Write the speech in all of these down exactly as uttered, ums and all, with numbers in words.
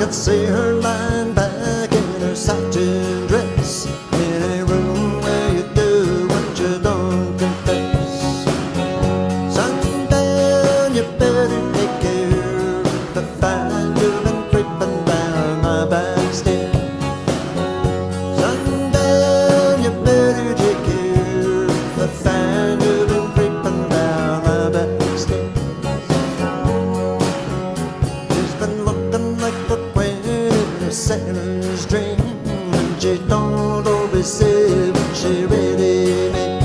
could see her lying back in her satin dress in a room where you do what you don't confess. Sundown, you better take care of the fire you've been creeping down my back stairs. Sundown, you better take care of the fire you've been creeping down my back stairs. She's been looking like the queen in a sailor's dream, and she don't always say what she really means.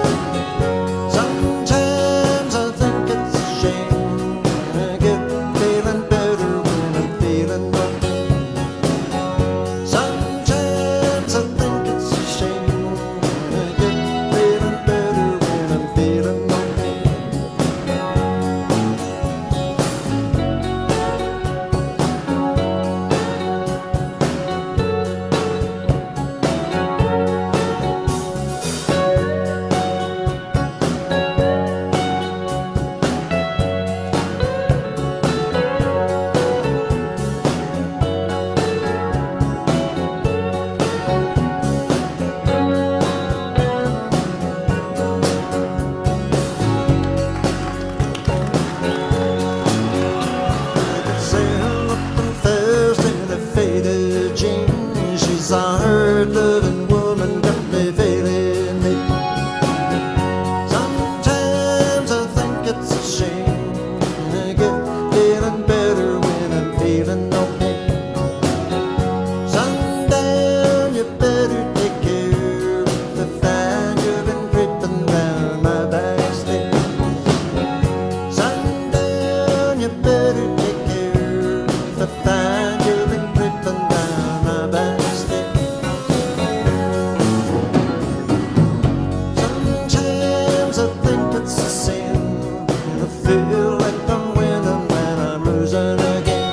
Sometimes I think it's a shame, I get feeling better when I'm feeling okay. Sometimes I think it's a shame, I get feeling better when I'm feeling okay. She's a hard-loving woman, got me failing me. Sometimes I think it's a shame, I get feeling better when I'm feeling okay. Sundown, you better take care of the fire you've been creeping down my back stairs. Sundown, you better take care of the fire you've been creeping down my back stairs. Sometimes I think it's a sin, I feel like I'm winning when I'm losing again.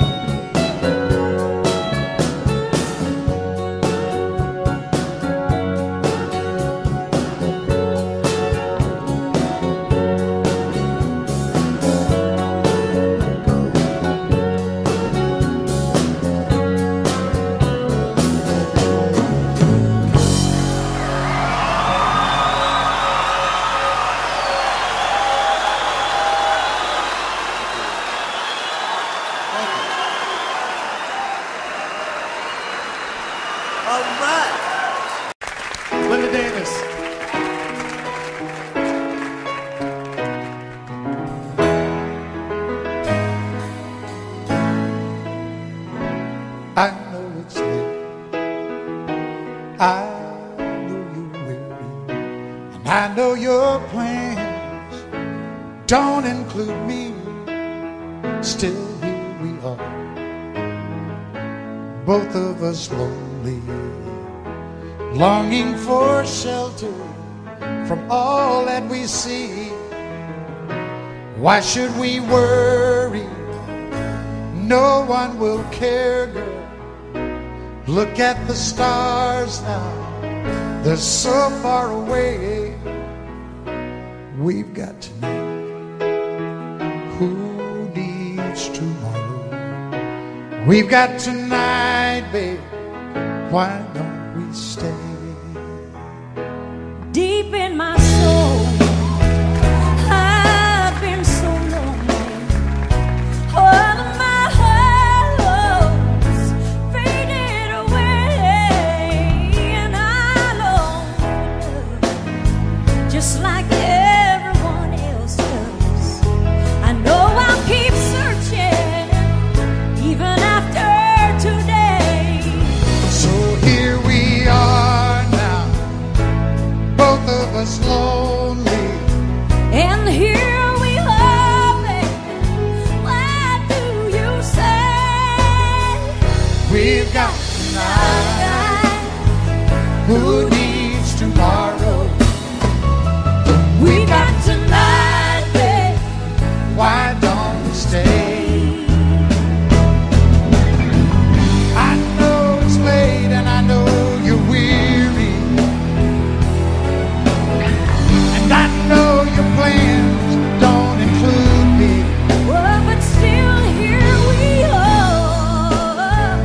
All right. Linda Davis. I know it's late, I know you're weary, and I know your plans don't include me. Still here we are, both of us lonely, longing for shelter from all that we see. Why should we worry? No one will care, girl. Look at the stars now, they're so far away. We've got tonight, who needs tomorrow? We've got tonight, babe, why don't we stay? Deep in my soul, I've been so lonely. All of my hopes faded away, and I long for love, just like everyone else does. I know I'll keep searching, even after today. So here we are now, both of us lonely, And here we are, baby. What do you say? we've got tonight, who needs tomorrow? We got tonight, babe. Why don't we stay? I know it's late and I know you're weary, and I know your plans don't include me. Oh, but still here we are,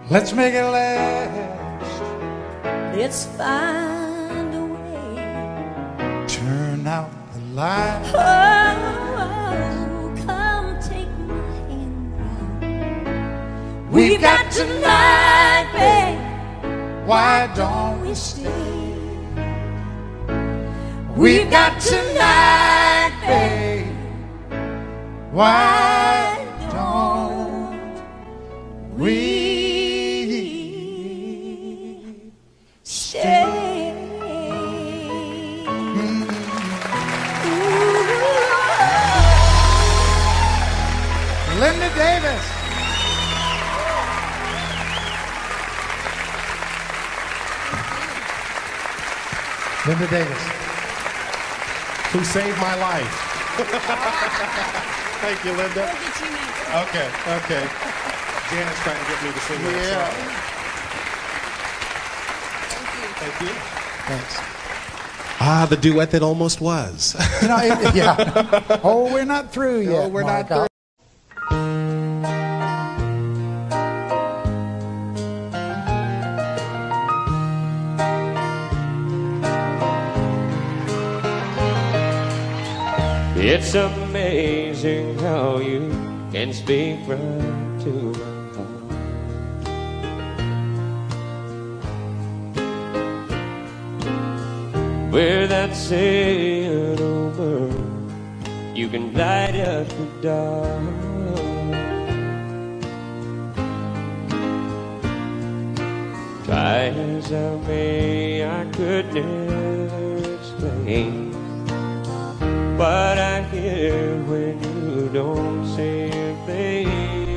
Let's make it last. Let's find a way. Turn out the light. Oh, come take my hand now. We've got tonight, babe. Why don't we stay? We've got tonight, babe. Why don't we stay? Linda Davis. Linda Davis. Who saved my life. Thank you, Linda. Okay, okay. Janet's trying to get me to sing that Yeah. song. Thank you. Thanks. Ah, the duet that almost was. You know, it, yeah. Oh, we're not through yet. No, we're Mark. not through. It's amazing how you can speak right to my heart. Without saying a word, you can light up the dark. Try as I may, I could never explain what I hear when you don't say a thing.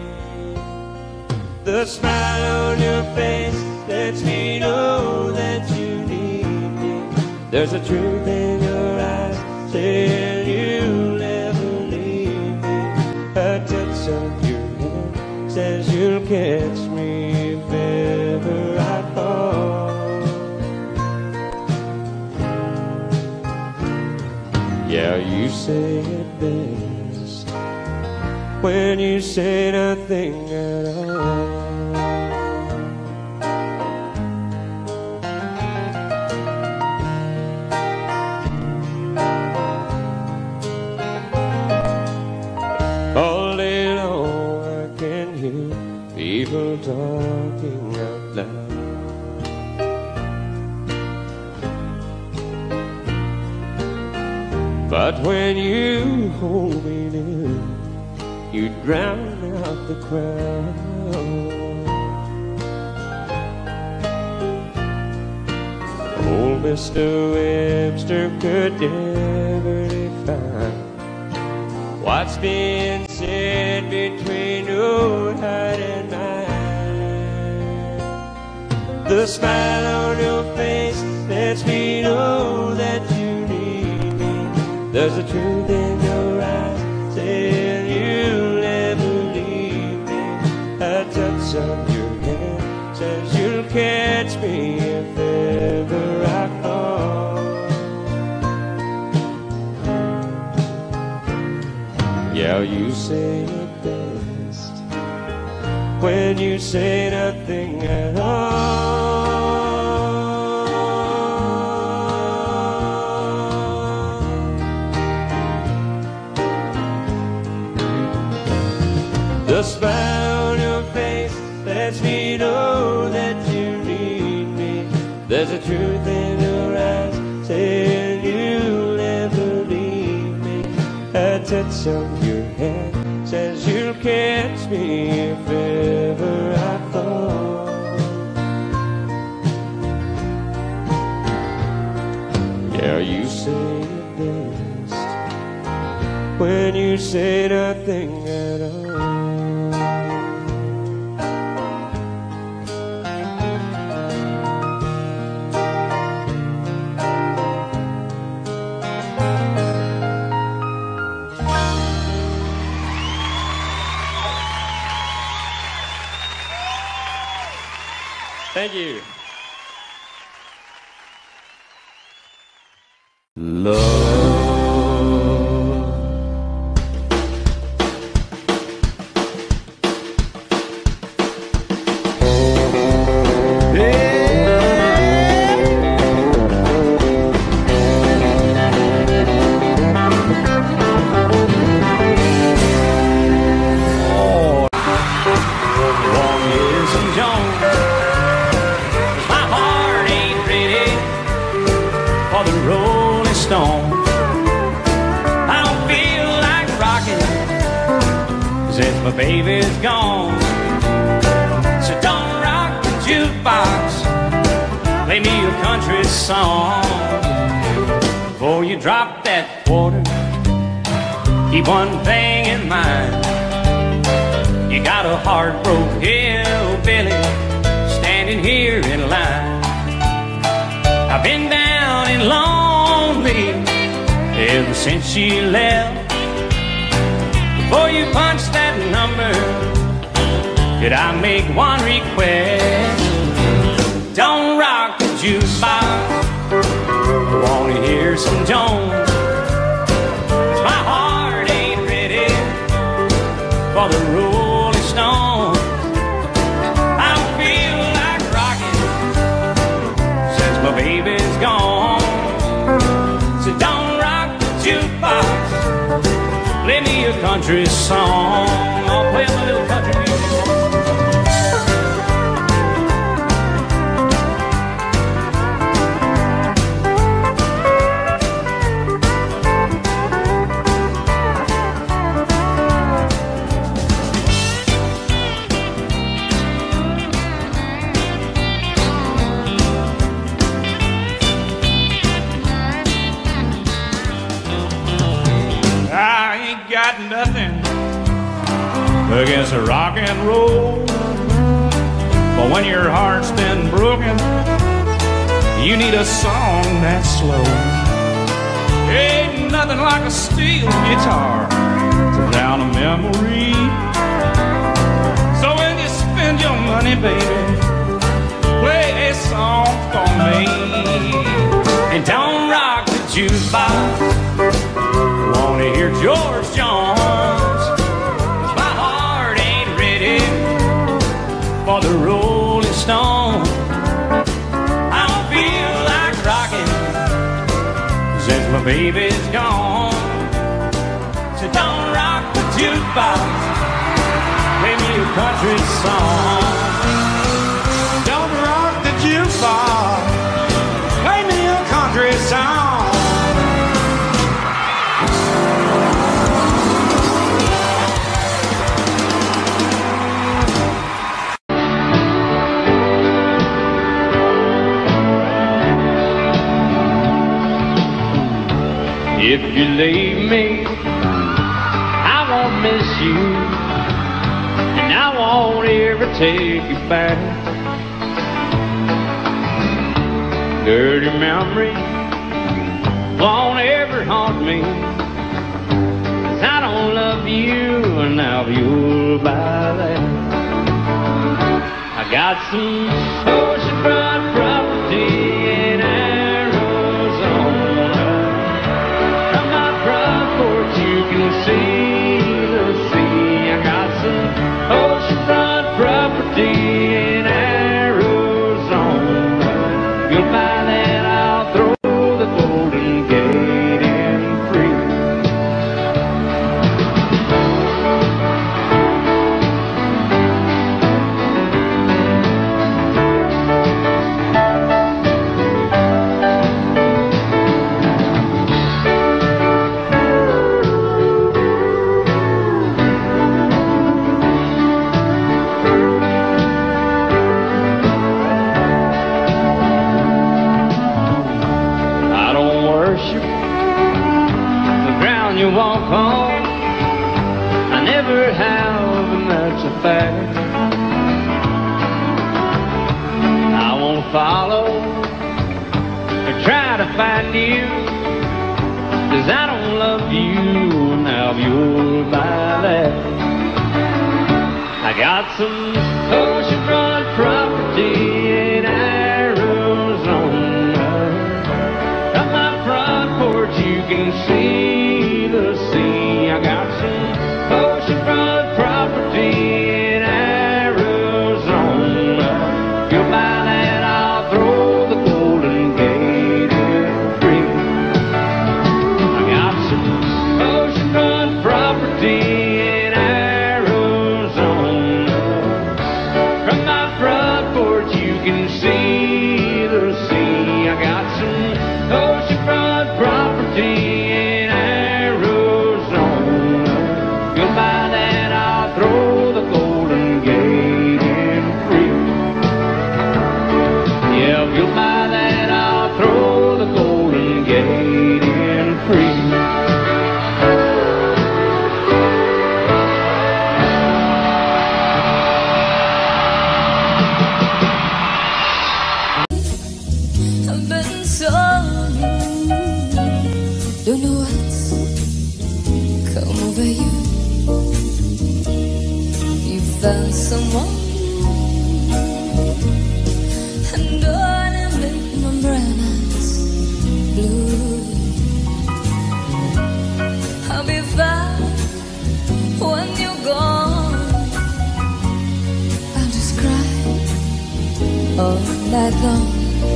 The smile on your face lets me know that you need me. There's a truth in your eyes saying you'll never leave me. A touch of your hand says you'll catch me if ever I fall. Yeah, you say it best when you say nothing at all. All day long I can hear people talking out loud. But when you hold me near, you drown out the crowd. Old Mister Webster could never define what's being said between your heart and mine. The smile on your face lets me know that you need me. There's a truth in your eyes saying you'll never leave me. A touch of your hand says you'll catch me if ever I fall. Yeah, you say it best when you say nothing at all. The smile on your face lets me know that you need me. There's a truth in your eyes saying you'll never leave me. A touch of your hand says you'll catch me if ever I fall. Yeah, you say it best when you say nothing at all. Thank you. Love. baby's gone. So don't rock the jukebox, play me a country song. Before you drop that quarter, keep one thing in mind. You got a heart-broke hillbilly standing here in line. I've been down and lonely ever since she left. Before you punch that number, could I make one request? Don't rock the jukebox, I wanna hear some Jones. My heart ain't ready for the Rolling Stones. I don't feel like rocking since my baby's gone. So don't rock the jukebox, play me a country song. I'll play my little country music. Got nothing against rock and roll, but when your heart's been broken, you need a song that's slow. Ain't nothing like a steel guitar to drown a memory. So when you spend your money, baby, play a song for me. And don't rock the jukebox, wanna hear George Jones. My heart ain't ready for the Rolling Stones. I don't feel like rocking since my baby's gone. So don't rock the jukebox, play me a country song. Don't rock the jukebox, play me a country song. If you leave me, I won't miss you, and I won't ever take you back. Dirty memory won't ever haunt me, 'cause I don't love you, and now you'll buy that. I got some oceanfront property in you can see the sea. I got some oceanfront property in Arizona. You'll buy that, I'll throw the Golden Gate in free. You walk on, I never have, and that's a fact. I won't follow or try to find you, 'cause I don't love you, and now you'll buy that. I got some oceanfront property in Arizona. From my front porch you can see the sea. I got some oceanfront property in Arizona. You'll buy that, I'll throw the Golden Gate in free. I got some oceanfront property in Arizona. found someone and gonna make my brown eyes blue. I'll be fine when you're gone. I'll just cry all night long.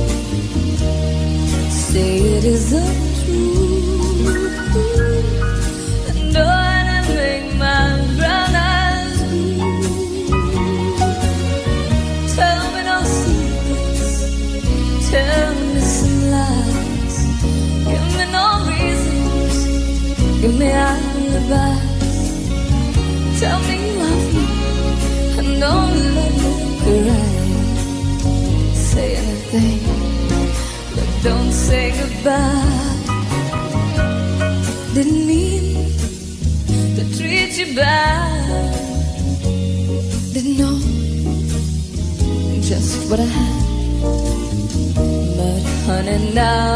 Say it isn't true, and gonna make my brown eyes blue. Tell me no secrets, tell me some lies. Give me no reasons, give me alibis. Tell me you love me, and don't let me cry. Say anything, but don't say goodbye. Didn't mean to treat you bad. Didn't know just what I had. But honey, now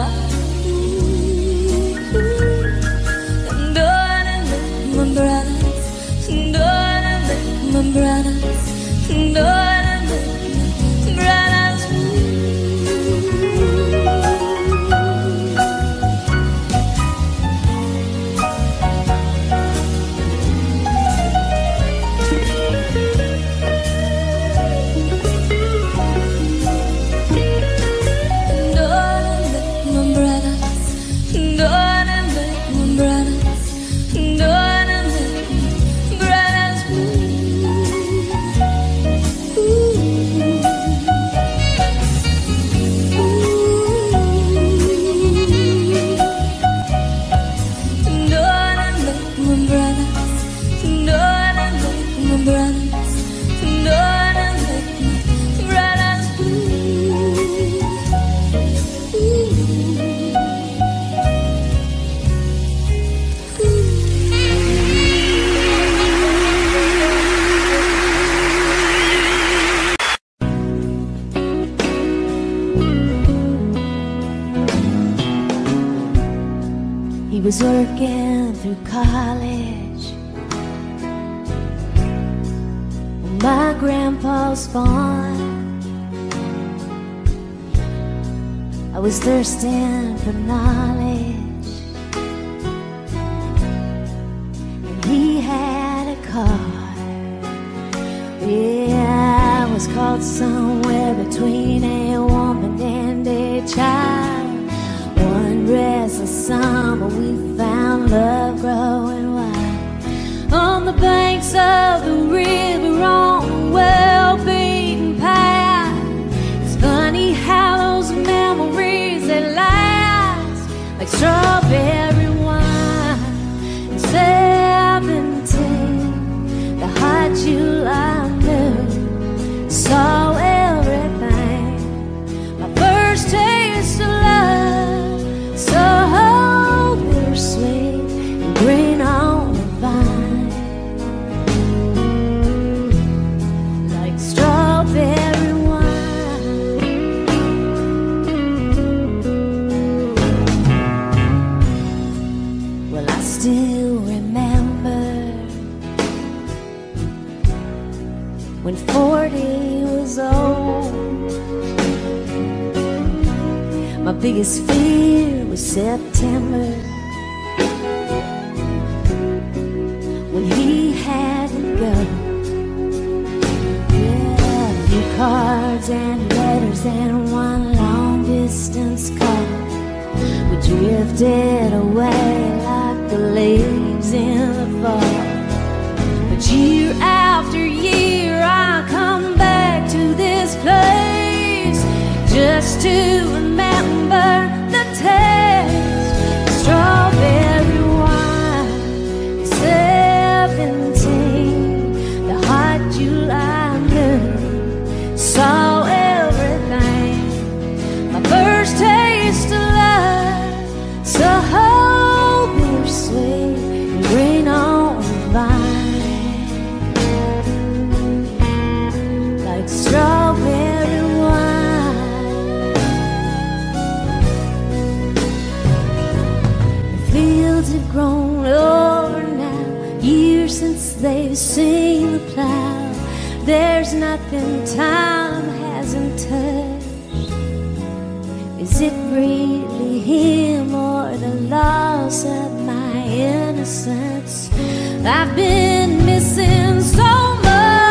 I'm gonna make my brown eyes, gonna make my brown eyes, gonna make my brown eyes blue. He was working through college when my grandpa was born. I was thirsting for knowledge, and he had a car. Yeah, I was caught somewhere between a woman and a child. One restless summer we found love growing wild on the banks of the river on a well-beaten path. It's funny how those memories, they last like strawberry wine. At seventeen, the hot July moon saw everything. My first taste of love, so bittersweet and green on the vine, like strawberry wine. Well, I still remember when forty was old. My biggest fear was September, when he had to go. Yeah, a few cards and letters and one long distance call. We drifted away like the leaves in the fall. But year after year I come back to this place just to remember the taste of strawberry wine. Seventeen, the hot July moon saw everything. My first taste of love, so bittersweet and green on the vine, like strawberry wine. The fields have grown over now, years since they've seen the plow. There's nothing time hasn't touched. Is it really him or the loss of my innocence? I've been missing so much.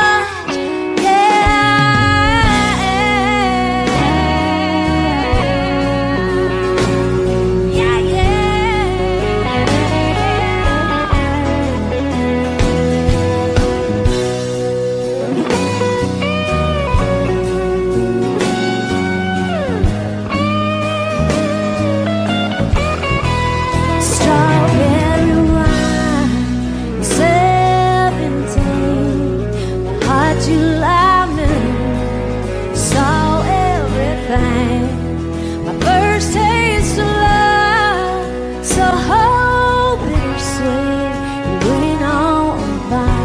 My first taste of love, so whole bittersweet, it went on by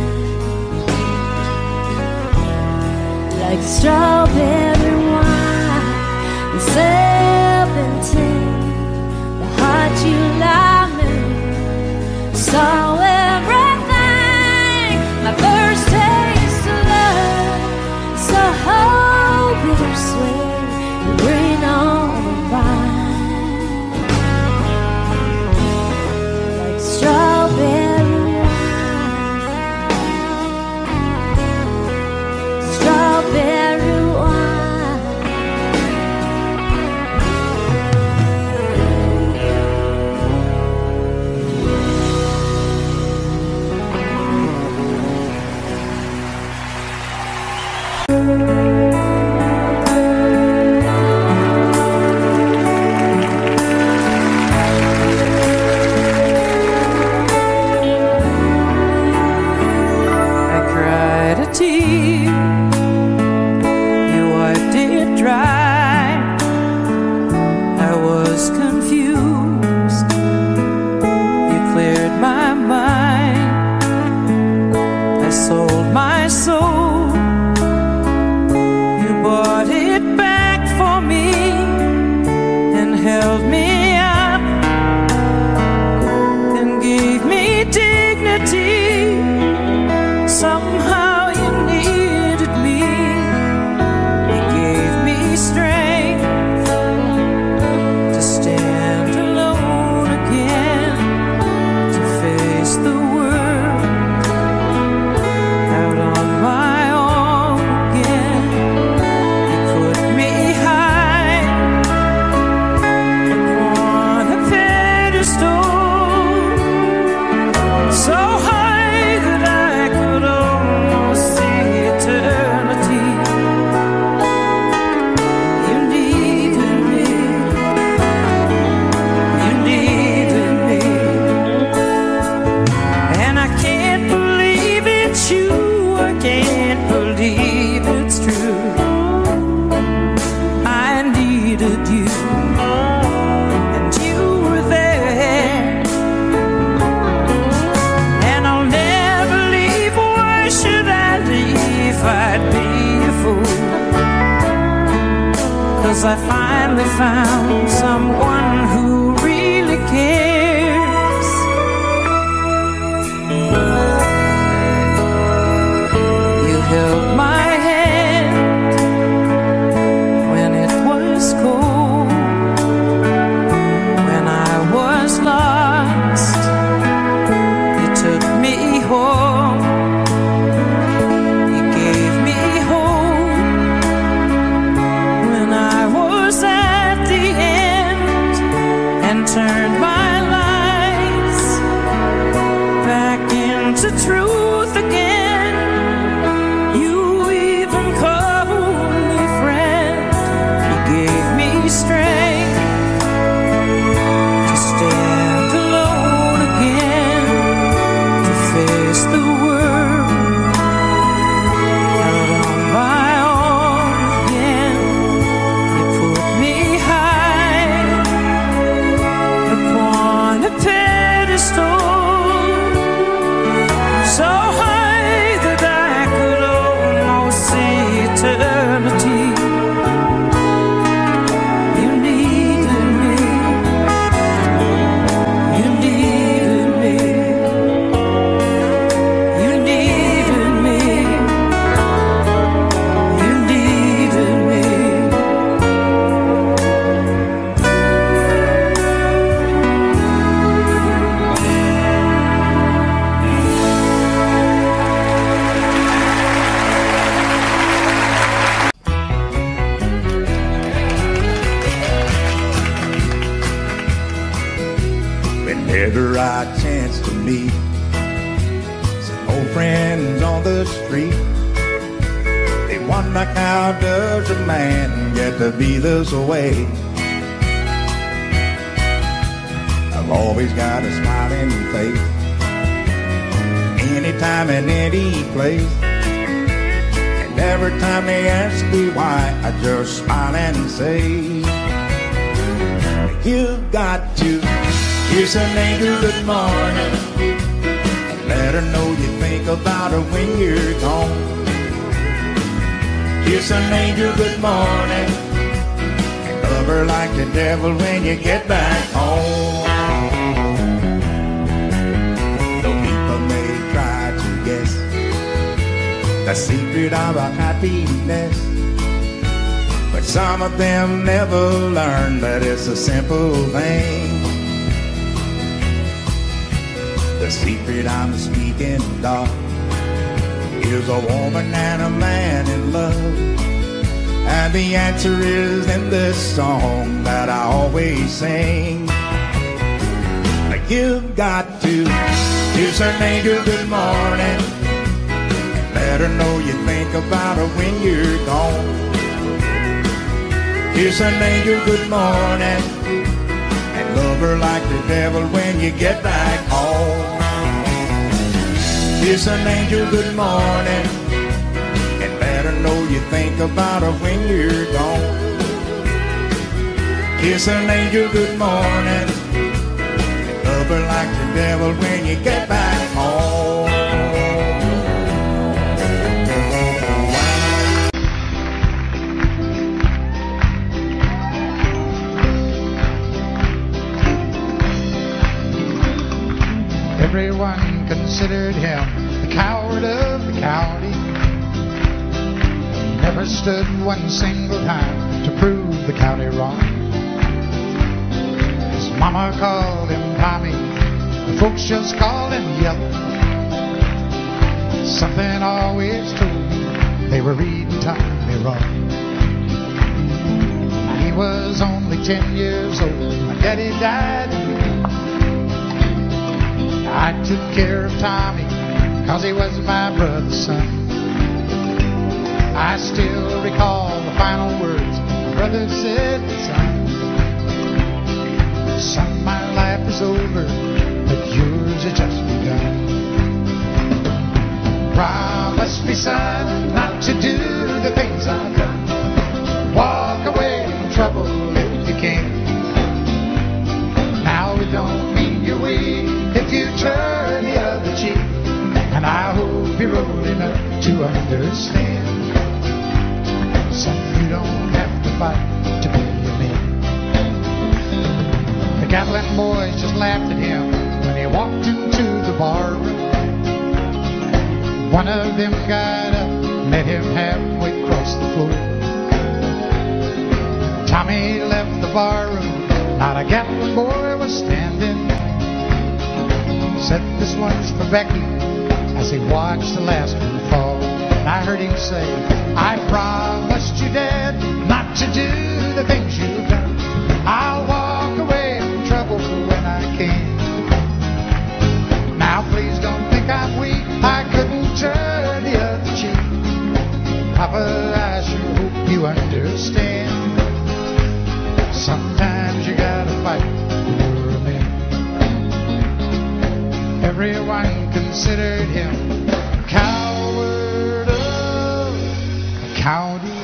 like strawberry wine. And seventeen, the heart you lie me saw everything. My first taste of love, so whole bittersweet. Rain on by like strawberry wine, strawberry wine. You wiped it dry. I was confused. You cleared my mind. I sold my soul. You bought it back for me and held me up and gave me dignity. Somehow I finally found someone who really cares. You held my hand when it was cold, when I was lost. You took me home. You gave me hope when I was at the end. the street. They wonder how does a man get to be this way. I've always got a smiling face, anytime and any place. And every time they ask me why, I just smile and say, you've got to kiss an angel good morning, let her know you think about her when you're gone. Kiss an angel good morning, and love her like the devil when you get back home. Though people may try to guess the secret of our happiness, but some of them never learn that it's a simple thing. The secret I'm speaking of is a woman and a man in love, and the answer is in this song that I always sing. You've got to kiss an angel good morning, let her know you think about her when you're gone. Kiss an angel good morning, and love her like the devil when you get back home. Kiss an angel good morning, and let her know you think about her when you're gone. Kiss an angel good morning, and love her like the devil when you get back home. Everyone considered him the coward of the county. Never stood one single time to prove the county wrong. His mama called him Tommy, the folks just called him Yellow. Something always told me they were reading Tommy wrong. He was only ten years old, my daddy died in the I took care of Tommy, cause he was my brother's son. I still recall the final words my brother said to son. Son, my life is over, but yours has just begun. Promise me, son, not to do the things I've done. Walk away from trouble if you can. Now it don't mean you're weak if you turn the other cheek, and I hope you're old enough to understand. Son, you don't have to fight to be a man. The Gatlin boys just laughed at him when he walked into the bar room. One of them got up, met him halfway across the floor. Tommy left the bar room, not a Gatlin boy was standing. Said, this one's for Becky, as he watched the last one fall. And I heard him say, I promised you, Dad, not to do the things you've done. I'll walk away from trouble when I can. Now please don't think I'm weak, I couldn't turn the other cheek. Papa, I sure hope you understand. Sometimes you gotta fight for a man. Everyone considered him a coward of the county.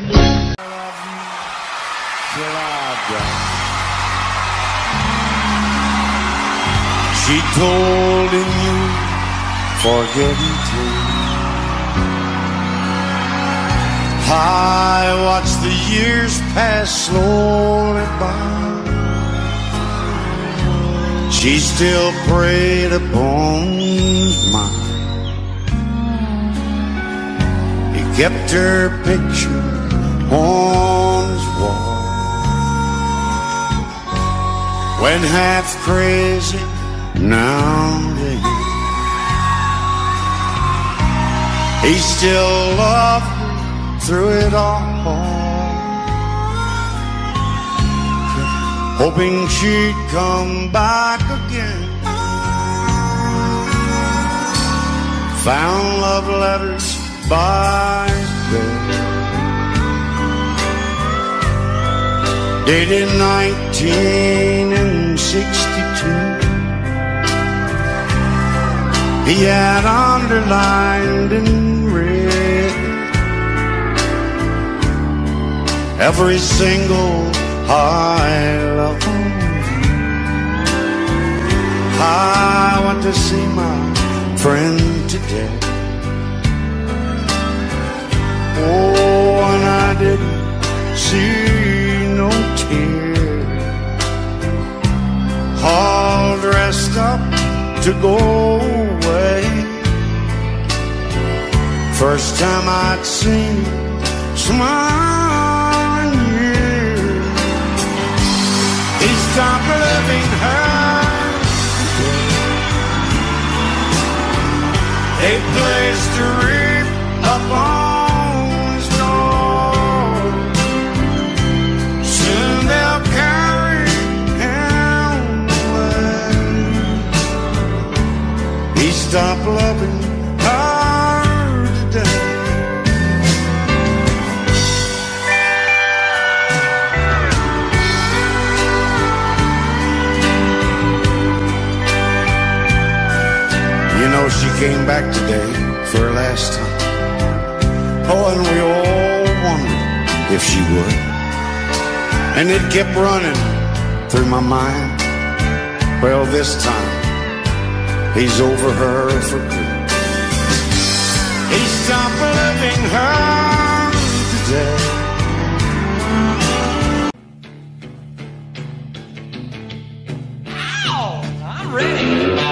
She told him you forget him too. I watched the years pass slowly by. She still preyed upon his mind. He kept her picture on his wall. When half crazy now and then, he still loved her through it all, hoping she'd come back again. found love letters by his bed, dated nineteen sixty-two. He had underlined in red every single I love you. I want to see my friend today. Oh, and I didn't see no tears, all dressed up to go away. First time I'd seen him smile in years. He stopped loving her. They placed a wreath up on his door. Soon they'll carry him away. He stopped loving her today. You know, she came back today for her last time. Oh, and we all wondered if she would. And it kept running through my mind. Well, this time, he's over her for good. He stopped loving her today. Ow! I'm ready.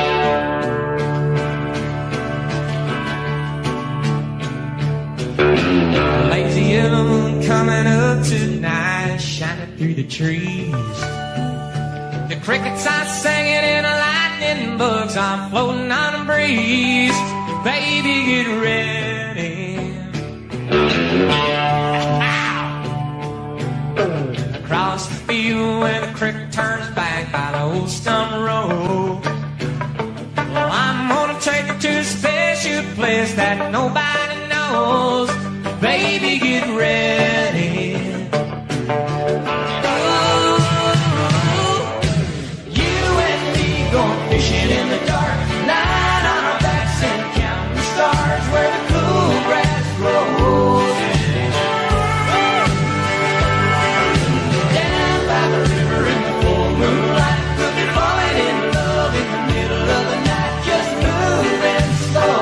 Lazy yellow moon coming up tonight, shining through the trees. The crickets are singing and the lightning bugs are floating on the breeze. Baby, get ready. Ow! Across the field where the creek turns back by the old stump road. Well, I'm gonna take her to a special place that nobody knows. Baby, get ready. Ooh, you and me going fishing in the dark, lying on our backs and counting the stars where the cool grass grows. Down by the river in the full moonlight, we'll be falling in love in the middle of the night, just moving slow.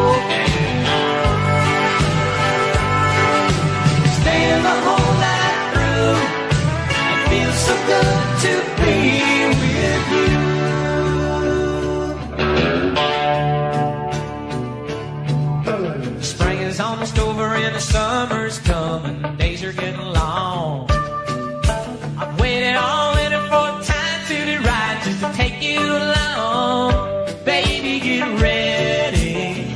Staying the whole night through, it feels so good to be with you. Spring is almost over and the summer's coming, the days are getting long. I've waited all winter for time to be right, just to take you along. Baby, get ready.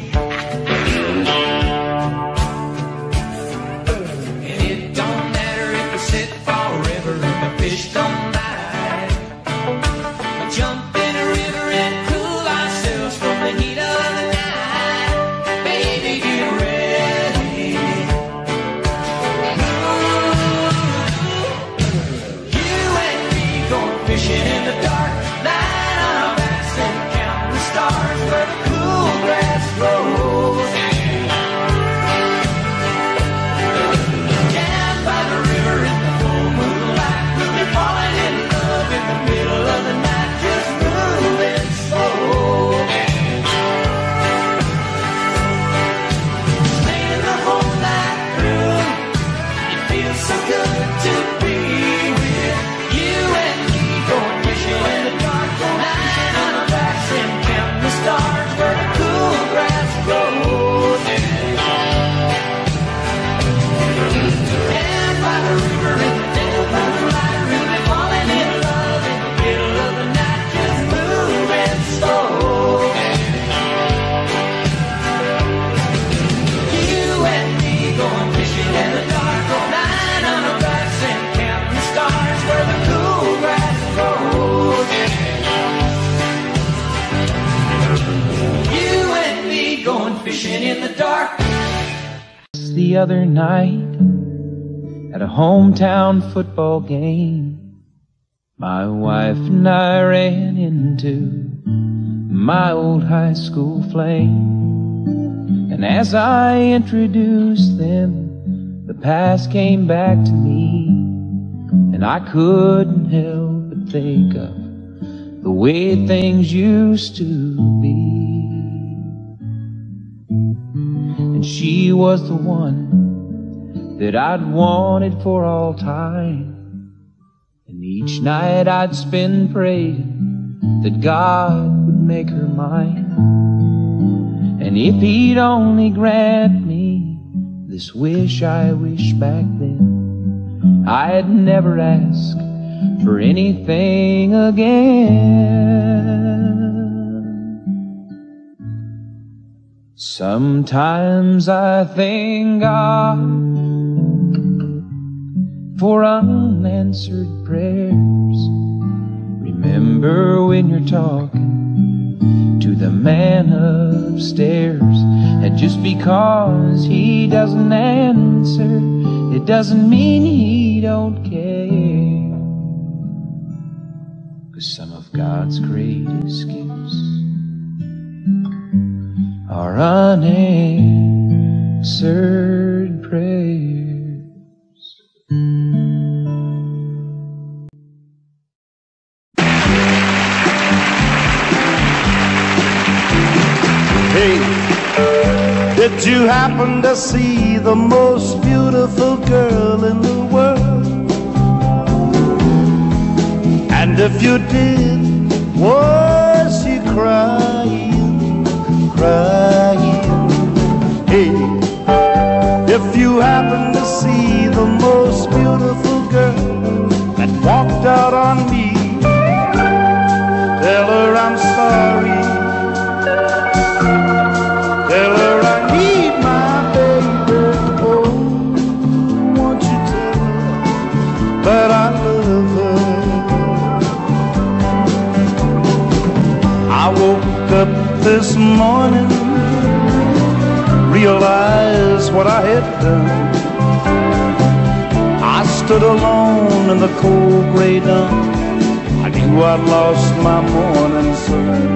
And it don't matter if we sit forever and the fish don't bite. We jump in the river and cool ourselves from the heat of the night. Baby, get ready. Ooh, the other night at a hometown football game. My wife and I ran into my old high school flame. And as I introduced them, the past came back to me, and I couldn't help but think of the way things used to be. And she was the one that I'd wanted for all time. And each night I'd spend praying that God would make her mine. And if he'd only grant me this wish I wished back then, I'd never ask for anything again. Sometimes I thank God for unanswered prayers. Remember when you're talking to the man upstairs, and just because he doesn't answer, it doesn't mean he don't care. 'Cause some of God's greatest gifts are unanswered prayers. Hey, did you happen to see the most beautiful girl in the world? And if you did, was she crying, crying? Hey, if you happen to see the most beautiful girl that walked out on me, tell her I'm sorry. Tell her I need my baby. Oh, won't you tell her that I love her? I woke up this morning, realized what I had done. I stood alone in the cold gray dawn. I knew I'd lost my morning sun.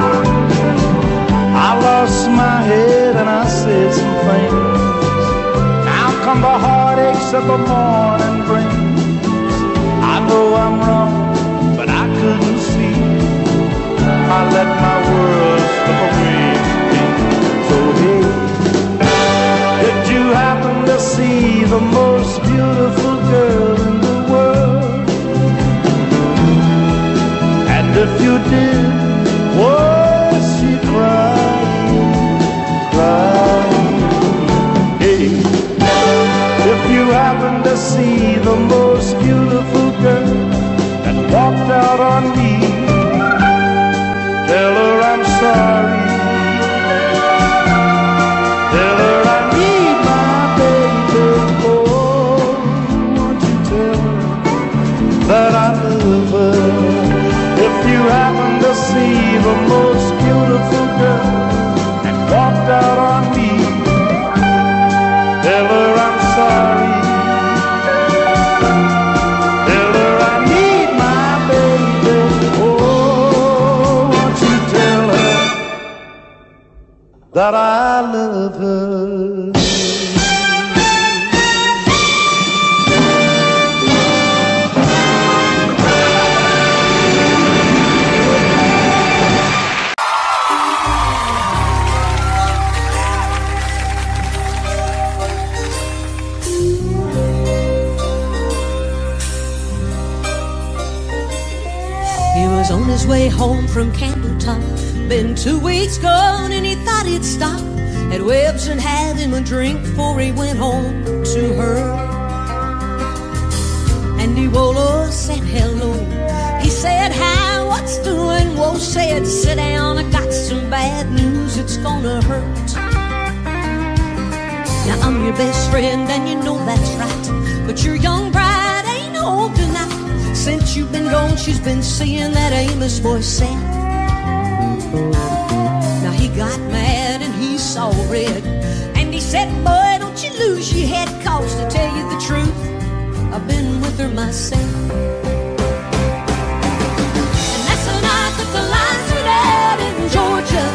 I lost my head and I said some things. Now come the heartaches that the morning brings. I know I'm wrong, but I couldn't see. I let my world slip away from me. So hey, did you happen to see the most beautiful girl in the world? And if you did, was she crying, crying? Hey, if you happen to see the most beautiful girl that walked out on me, tell her I'm sorry. Tell her I need my baby. Oh, won't you tell her that I love her? If you happen to see the most beautiful girl that walked out on me, tell her I'm sorry. Tell her I need my baby. Oh, won't you tell her that I love her? On his way home from Campbelltown, been two weeks gone and he thought he'd stop at Webb's and have him a drink before he went home to her. Andy Wolo said hello. He said hi, what's doing? Whoa said sit down, I got some bad news, it's gonna hurt. Now I'm your best friend and you know that's right, but your young bride ain't old tonight. Since you've been gone, she's been seeing that Amos boy Sam. Now he got mad and he saw red, and he said, boy, don't you lose your head, cause to tell you the truth, I've been with her myself. And that's the night that the lights went out in Georgia.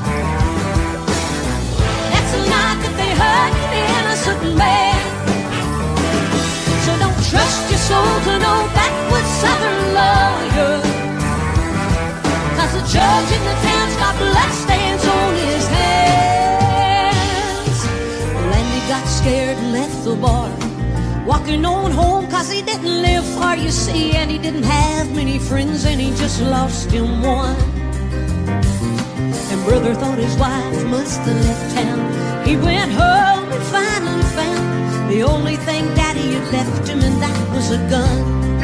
That's the night that they hurt an innocent man. So don't trust your soul to no backwoods southern lawyer, cause the judge in the town's got bloodstains on his hands. Landy got scared and left the bar, walking on home cause he didn't live far, you see, and he didn't have many friends, and he just lost him one. And brother thought his wife must have left town. He went home and finally found the only thing daddy had left him, and that was a gun.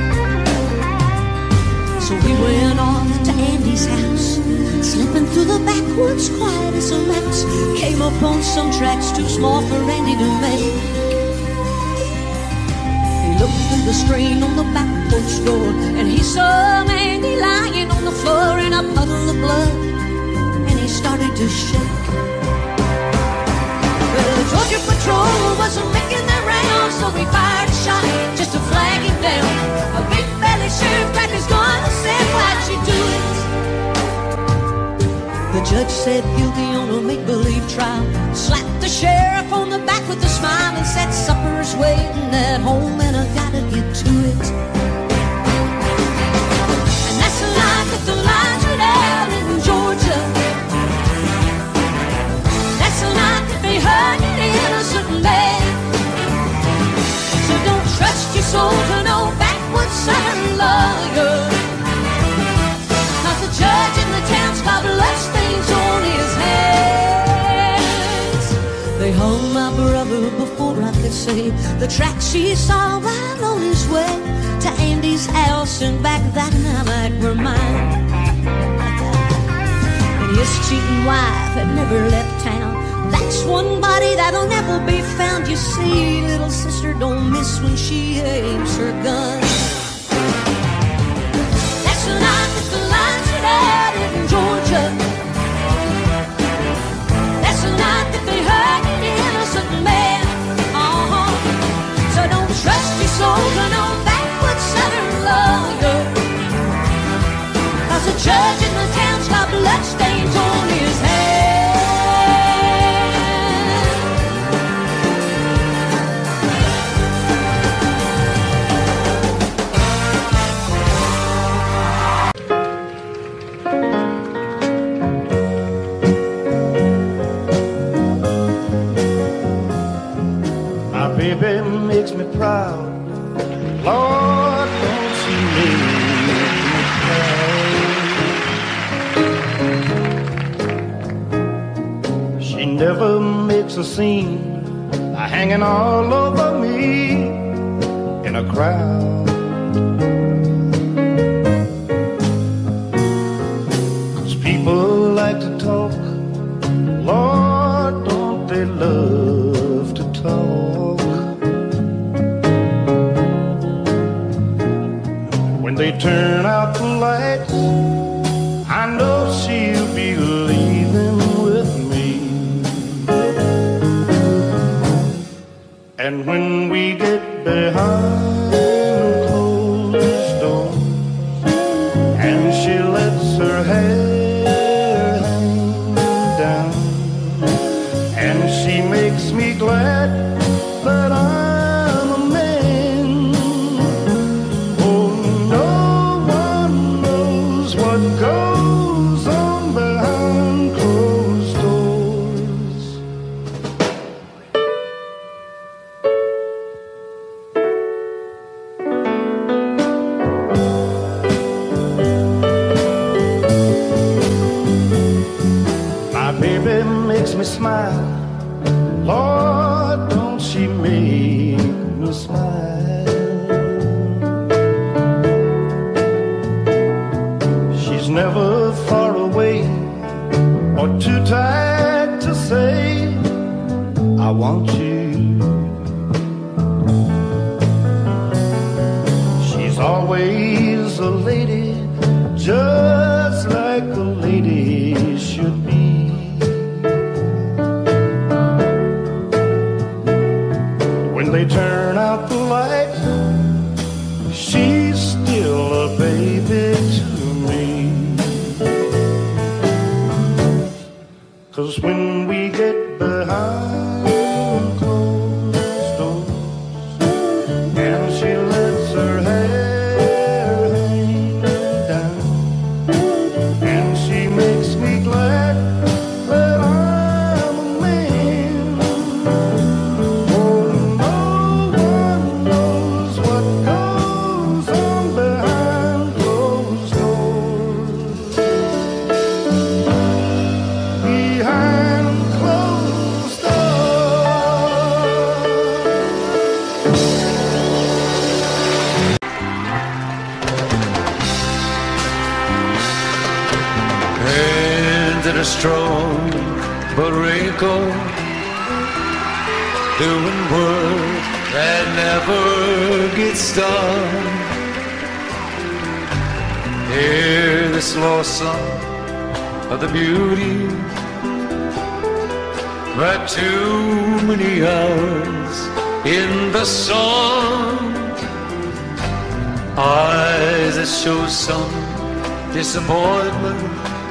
So he went off to Andy's house, slipping through the backwoods quiet as a mouse. Came upon some tracks too small for Andy to make. He looked through the screen on the back porch door, and he saw Andy lying on the floor in a puddle of blood, and he started to shake. Well, the Georgia Patrol wasn't making their rounds, so he fired a shot just to flag him down. A big belly sheriff cracked his gun and said, "Why'd you do it?" The judge said guilty on a make-believe trial, slapped the sheriff on the back with a smile, and said, "Supper's waiting at home and I gotta get to it." And that's the night that the lights went out in Georgia. That's the night that they hurt an innocent man. So don't trust your soul to no backwoods southern lawyer, cause the judge in the town's got bloodstains on his hands. They hung my brother before I could say the tracks he saw while on his way to Andy's house, and back that night were mine. And his cheating wife had never left town. That's one body that'll never be found. You see, little sister don't miss when she aims her gun. That's the night that the lights went out in Georgia. That's the night that they hurt an innocent man. Uh-huh. So don't trust your soul to no backwoods southern lawyer, cause the judge in the town's got bloodstains on his hands. Baby makes me proud. Lord, don't she make me proud. She never makes a scene by hanging all over me in a crowd. Cause people like to talk, Lord, don't they love to talk. They turn out the lights, I know she'll be leaving with me. And when we get behind closed doors and she lets her hair hang down, and she makes me glad that I'm a man. What goes on behind closed doors? My baby makes me smile. Lord, don't she make me smile? Never far away or too tired to say I want you. She's always a lady, just like a lady should be. When they turn out the light, she's still a baby to me. 'Cause when we get behind closed doors and she lets her hair hang down and she makes me glad that I'm a man, oh, no one knows what goes on behind closed doors. Behind closed Hands that are strong but wrinkled, doing work that never gets done. Hear this lost song of the beauty but too many hours in the sun. Eyes that show some disappointment,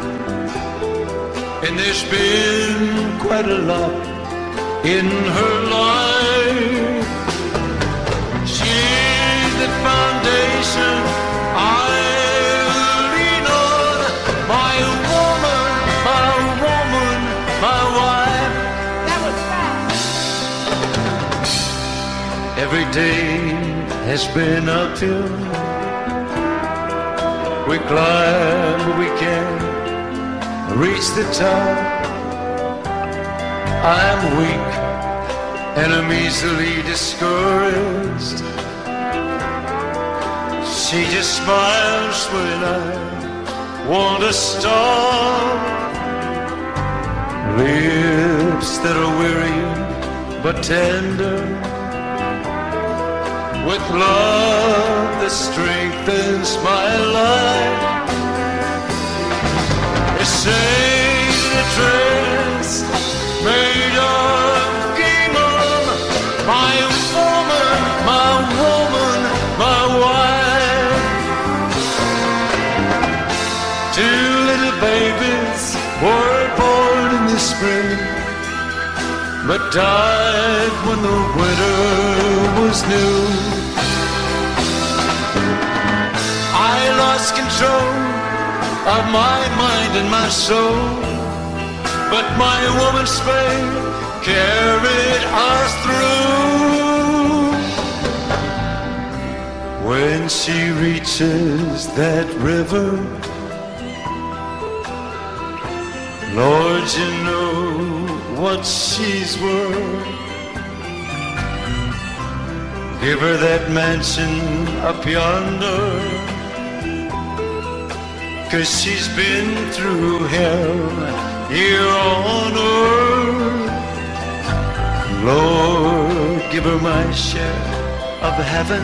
and there's been quite a lot in her life. She's the foundation I lean on, my woman, my woman, my wife. That was fast. Every day has been uphill. We climb, but we can't reach the top. I'm weak and I'm easily discouraged. She just smiles when I want to stop. Lips that are weary but tender, with love that strengthens my life. A sacred dress made of gingham, my woman, my woman, my wife. Two little babies were born in the spring, but died when the winter was new. I lost control of my mind and my soul, but my woman's faith carried us through. When she reaches that river, Lord, you know what she's worth. Give her that mansion up yonder, 'cause she's been through hell here on earth. Lord, give her my share of heaven,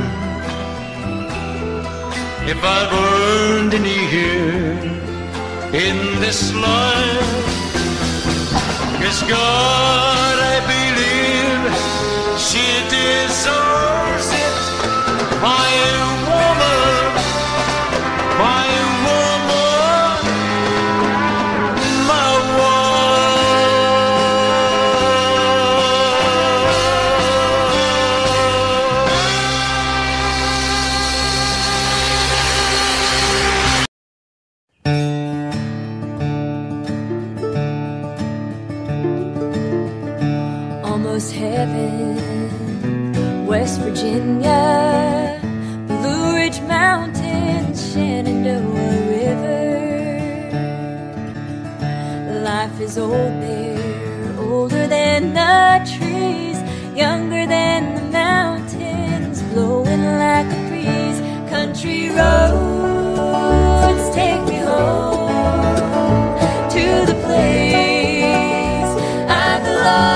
if I've earned any here in this life. 'Cause God, I believe she deserves it. My woman, my woman, my Almost heaven, West Virginia, Blue Ridge Mountains, Shenandoah River. Life is old there, older than the trees, younger than the mountains, blowing like a breeze. Country roads take me home to the place I belong.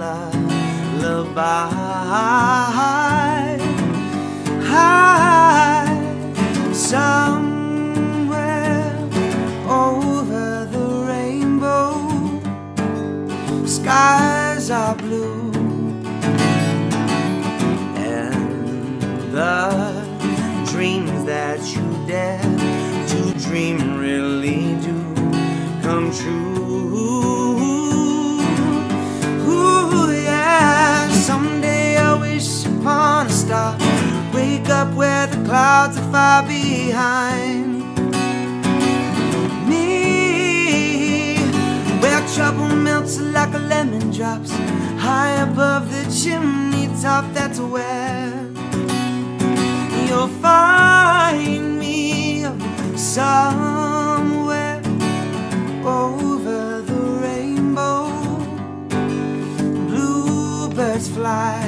lullaby. High somewhere over the rainbow, skies are blue, and the dreams that you dare to dream really do come true. Ooh, yeah. Someday I wish upon a star, wake up where the clouds are far behind me, where trouble melts like a lemon drops high above the chimney top. That's where you'll find me, somewhere over the rainbow. Bluebirds fly,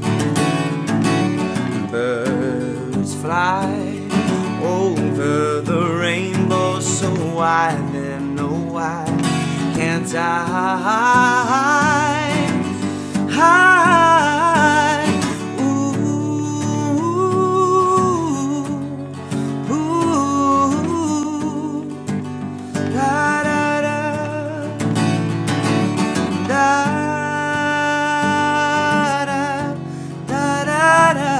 birds fly over the rainbow, so why then, no, why can't I? High, ooh, ooh, da da da, da da da da da.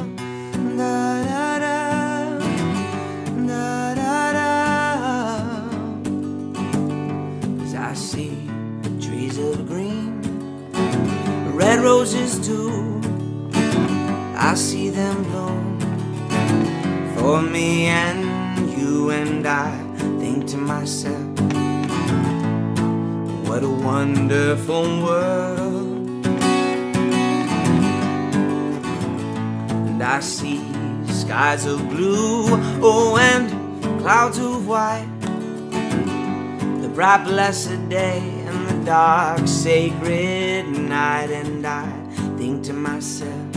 Red roses too, I see them bloom for me and you, and I think to myself, what a wonderful world. And I see skies of blue, oh, and clouds of white, the bright blessed day and the dark sacred night, and I think to myself,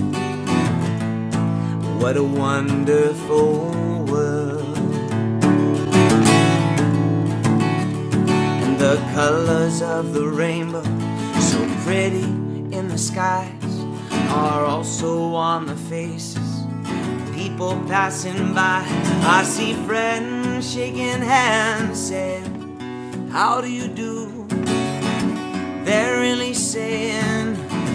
what a wonderful world. And the colors of the rainbow, so pretty in the skies, are also on the faces of people passing by. I see friends shaking hands, saying, how do you do? They're really saying,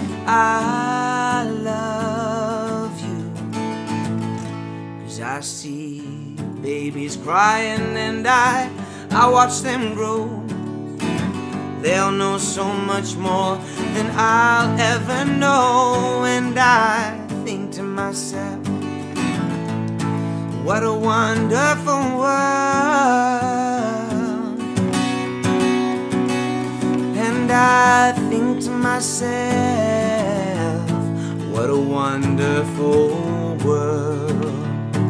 I love you. 'Cause I see babies crying, and I, I watch them grow. They'll know so much more than I'll ever know, and I think to myself, what a wonderful world. And I think to myself, what a wonderful world.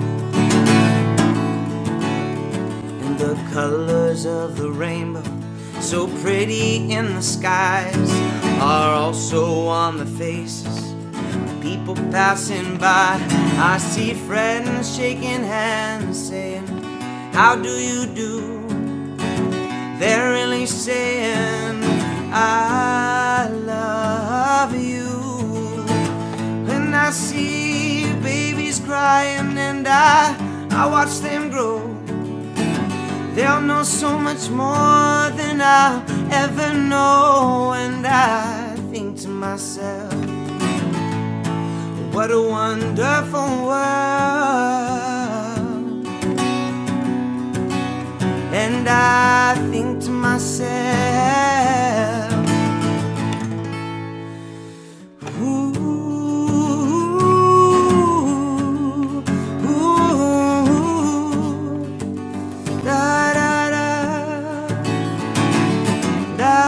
And the colors of the rainbow, so pretty in the skies, are also on the faces of people passing by. I see friends shaking hands, saying, how do you do? They're really saying, I love you. And I see babies crying, and I, I watch them grow. They'll know so much more than I'll ever know, and I think to myself, what a wonderful world. And I think to myself, ooh, ooh, da da da, da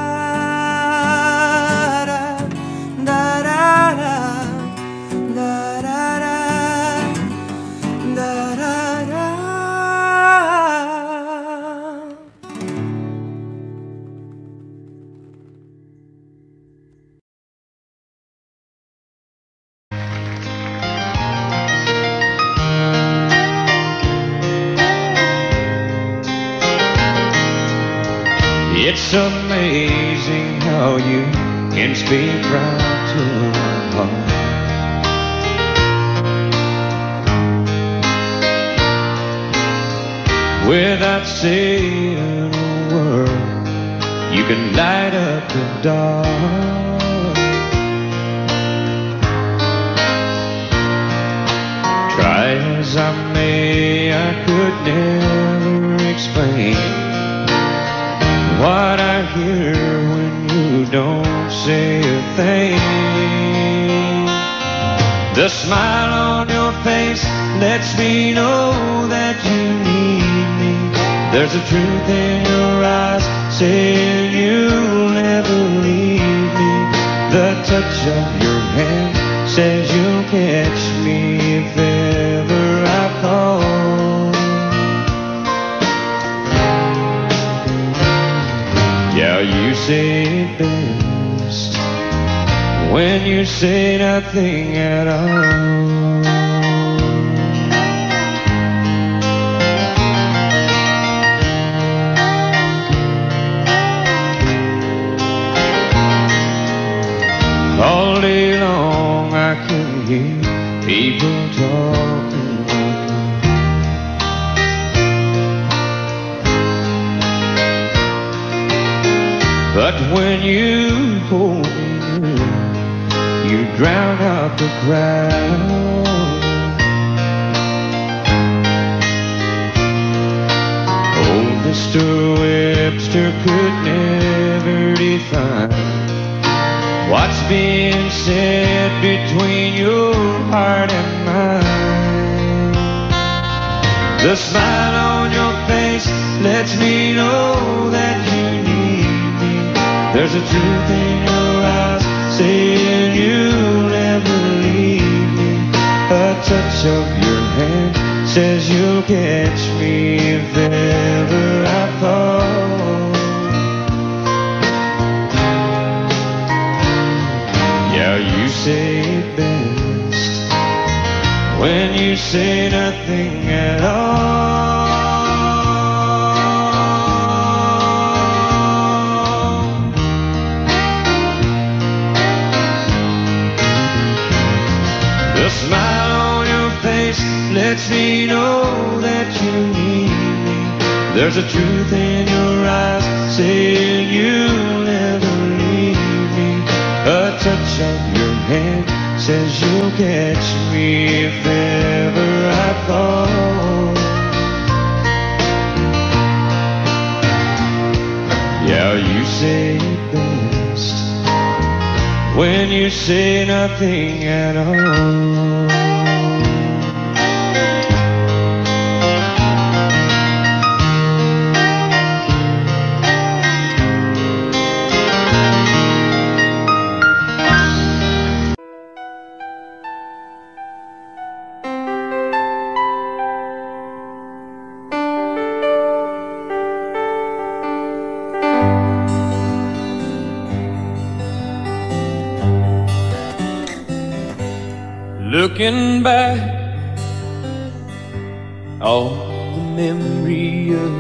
da da da da, da da da, da da da. It's amazing how you can speak right to my heart. Without saying a word, you can light up the dark. Try as I may, I could never explain what I hear when you don't say a thing. The smile on your face lets me know that you need me. There's a truth in your eyes saying you'll never leave me. The touch of your hand says you'll catch me if ever I fall. Yeah, you say it best when you say nothing at all. All day long I can hear people talking like that. But when you hold me near, you drown out the crowd. Oh, Mister Webster could never define what's being said between your heart and mine. The smile on your face lets me know that you need me. There's a truth in your eyes saying you'll never leave me. A touch of your hand says you'll catch me if ever I fall. Yeah, you say it best when you say nothing at all. The smile on your face lets me know that you need me. There's a truth in your eyes saying you'll never leave me. A touch of your hand says you'll catch me if ever I fall. Yeah, you say it best when you say nothing at all. Looking back on the memory of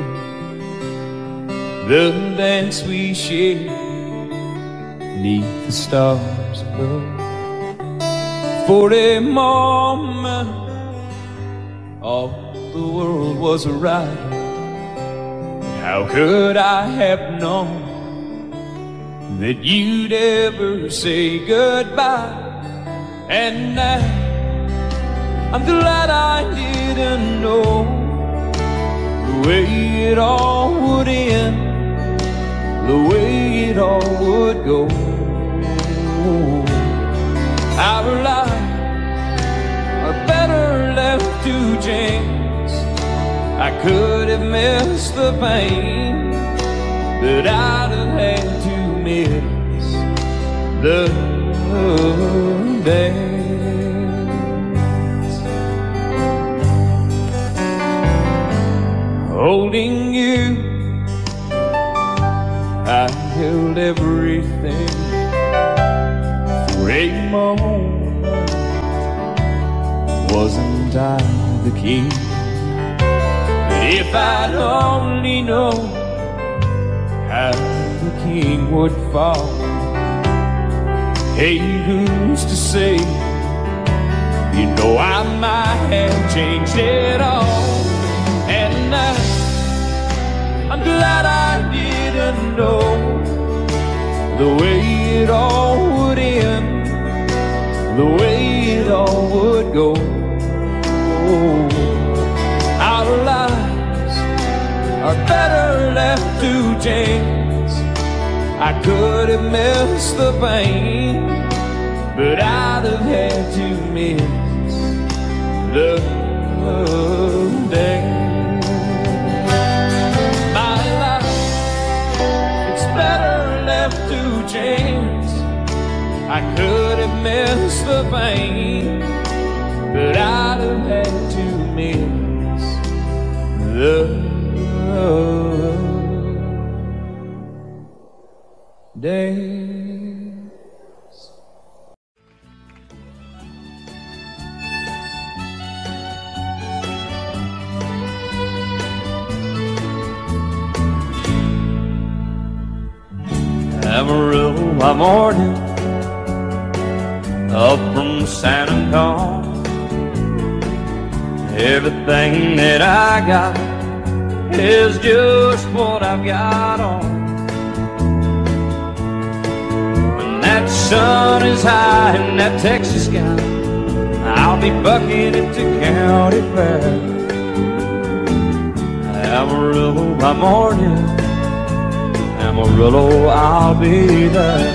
the dance we shared neath the stars above. For a moment all the world was right. How could I have known that you'd ever say goodbye? And now I'm glad I didn't know the way it all would end, the way it all would go. Our lives are better left to chance. I could have missed the pain, but I'd have had to miss the dance. Holding you, I held everything for a moment. Wasn't I the king? But if I'd only known how the king would fall, Hey, who's to say? You know I might have changed it all. And I, I'm glad I didn't know the way it all would end, the way it all would go. Our lives are better left to chance. I could have missed the pain, but I'd have had to miss the day. My life, it's better left to chance. I could have missed the pain, but I'd have had to miss the days. Amarillo by morning, up from San Antonio. Everything that I got is just what I've got on. When that sun is high in that Texas sky, I'll be bucking it to County Fair. Amarillo by morning, Amarillo, I'll be there.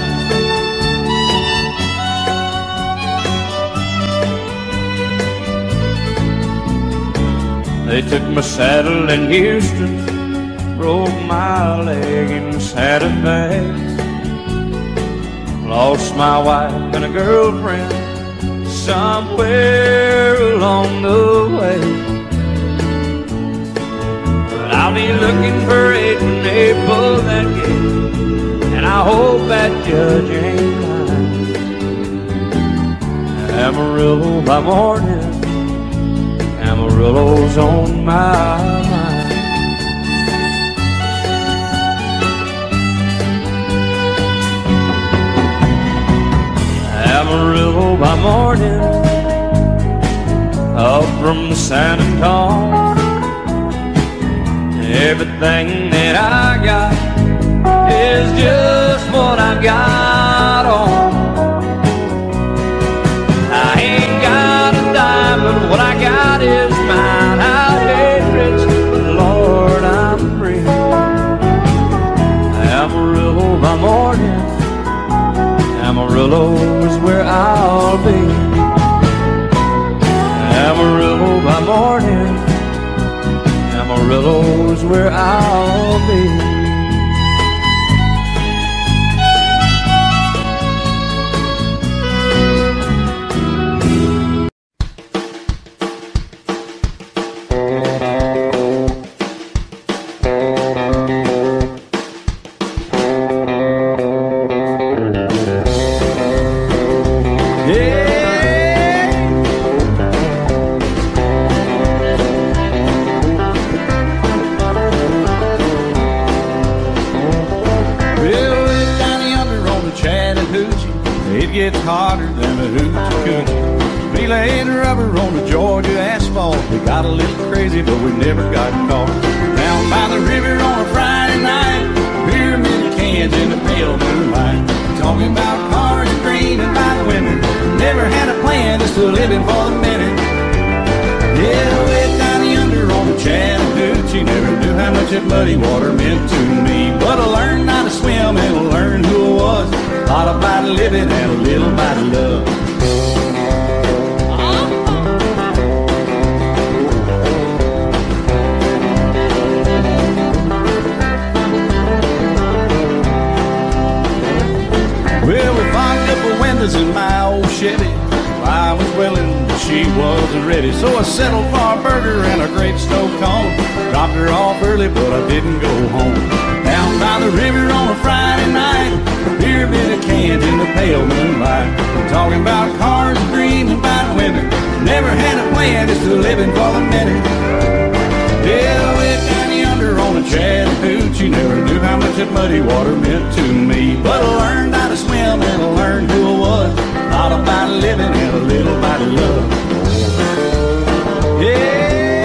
They took my saddle in Houston, broke my leg in Santa Fe. Lost my wife and a girlfriend somewhere along the way. But I'll be looking for it when they pull that gate, and I hope that judge ain't lying. Amarillo by morning, Amarillo's on my mind. Amarillo by morning, up from San Antonio. Everything that I got is just what I got on. I ain't got a dime, but what I got is mine. I ain't rich, but Lord, I'm free. Amarillo by morning, Amarillo is where I'll be. Amarillo by morning, Amarillo is where I'll be. It's hotter than a hoochie coochie. We laid rubber on the Georgia asphalt. We got a little crazy, but we never got caught. Down by the river on a Friday night, pyramid cans in the pale moonlight. Talking about cars and green and by the women. Never had a plan, just living for the minute. Yeah, way down yonder on the Chattahoochee. Never knew how much that muddy water meant to me. But I learned how to swim and I learned who I was. A lot about living and a little about love. Well, we fogged up the windows in my old Chevy. I was willing, but she wasn't ready. So I settled for a burger and a great stove cone. Dropped her off early, but I didn't go home. Down by the river on a Friday night, beer bit of cans in the pale moonlight. Talking about cars and dreams and about women. Never had a plan, just living for the minute. Yeah, way down yonder on the Chattahoochee. never knew how much that muddy water meant to me. But I learned how to swim and I learned who I was. Not about living and a little bit of love. Yeah.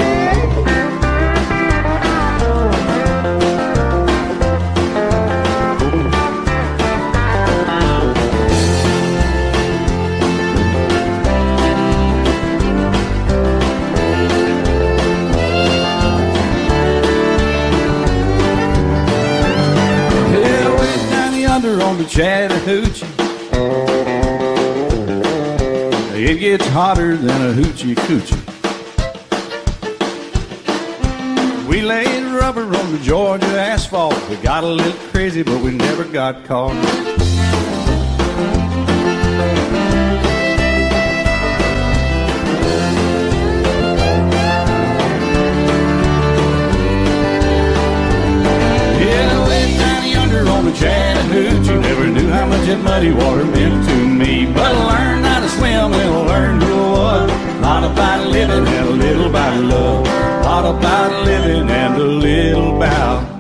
On the Chattahoochee, it gets hotter than a hoochie coochie. We laid rubber on the Georgia asphalt. We got a little crazy, but we never got caught. Yeah, way down yonder on the Chattahoochee, never knew how much that muddy water meant to me. But I learned how to swim and I learned who I was. A lot about living and a little about love. A lot about living and a little about